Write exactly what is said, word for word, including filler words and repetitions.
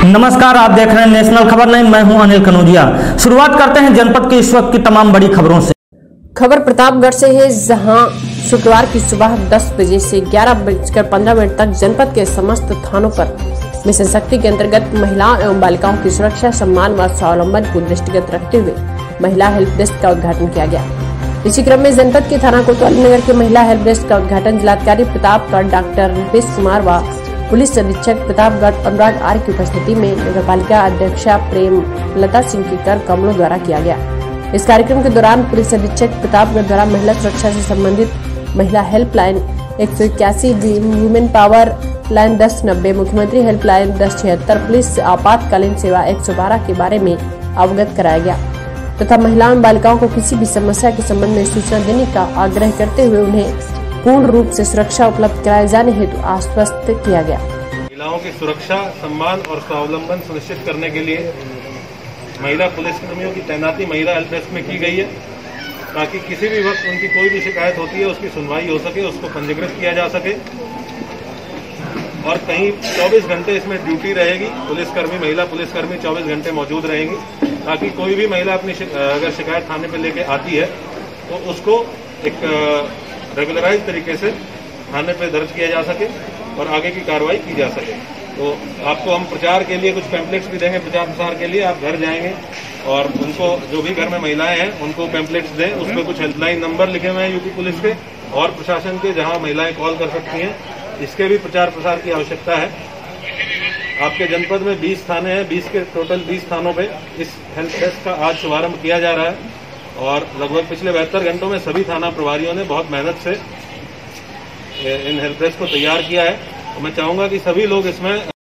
नमस्कार, आप देख रहे हैं नेशनल खबर नाइन। मैं हूं अनिल कनौजिया। शुरुआत करते हैं जनपद के इस वक्त की तमाम बड़ी खबरों से। खबर प्रतापगढ़ से है, जहां शुक्रवार की सुबह दस बजे से ग्यारह बजकर पंद्रह मिनट तक जनपद के समस्त थानों पर मिशन शक्ति के अंतर्गत महिलाओं एवं बालिकाओं की सुरक्षा, सम्मान व स्वावलंबन को दृष्टिगत रखते हुए महिला हेल्प डेस्क का उद्घाटन किया गया। इसी क्रम में जनपद के थाना कोतवाली नगर के महिला हेल्प डेस्क का उद्घाटन जिलाधिकारी प्रतापगढ़ डॉक्टर रुपेश कुमार व पुलिस अधीक्षक प्रतापगढ़ अनुराग आर की उपस्थिति में नगर पालिका अध्यक्षा प्रेम लता सिंह की कर कमलों द्वारा किया गया। इस कार्यक्रम के दौरान पुलिस अधीक्षक प्रतापगढ़ द्वारा महिला सुरक्षा से संबंधित महिला हेल्पलाइन एक सौ इक्यासी, वुमेन पावर लाइन दस नब्बे, मुख्यमंत्री हेल्पलाइन दस छिहत्तर, पुलिस आपातकालीन सेवा एक सौ बारह के बारे में अवगत कराया गया तथा महिलाओं एवं बालिकाओं को किसी भी समस्या के संबंध में सूचना देने का आग्रह करते हुए उन्हें पूर्ण रूप से सुरक्षा उपलब्ध कराए जाने हेतु आश्वस्त किया गया। महिलाओं की सुरक्षा, सम्मान और स्वावलंबन सुनिश्चित करने के लिए महिला पुलिसकर्मियों की तैनाती महिला हेल्प डेस्क में की गई है, ताकि किसी भी वक्त उनकी कोई भी शिकायत होती है उसकी सुनवाई हो सके, उसको पंजीकृत किया जा सके और कहीं चौबीस घंटे इसमें ड्यूटी रहेगी। पुलिसकर्मी, महिला पुलिसकर्मी चौबीस घंटे मौजूद रहेंगी, ताकि कोई भी महिला अपनी अगर शिकायत थाने पर लेके आती है तो उसको एक रेगुलराइज तरीके से थाने पे दर्ज किया जा सके और आगे की कार्रवाई की जा सके। तो आपको हम प्रचार के लिए कुछ पैम्पलेट्स भी देंगे, प्रचार प्रसार के लिए आप घर जाएंगे और उनको, जो भी घर में महिलाएं हैं उनको पैम्पलेट्स दें। उसमें कुछ हेल्पलाइन नंबर लिखे हुए हैं यूपी पुलिस के और प्रशासन के, जहां महिलाएं कॉल कर सकती हैं। इसके भी प्रचार प्रसार की आवश्यकता है। आपके जनपद में बीस थाने हैं, बीस के टोटल बीस थानों पे इस हेल्प डेस्क का आज शुभारंभ किया जा रहा है और लगभग पिछले बहत्तर घंटों में सभी थाना प्रभारियों ने बहुत मेहनत से इन हेल्प डेस्क को तैयार किया है। तो मैं चाहूंगा कि सभी लोग इसमें